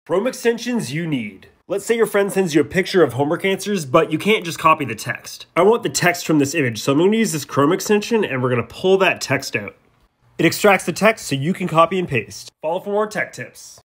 Chrome extensions you need. Let's say your friend sends you a picture of homework answers, but you can't just copy the text. I want the text from this image, so I'm going to use this Chrome extension and we're going to pull that text out. It extracts the text so you can copy and paste. Follow for more tech tips.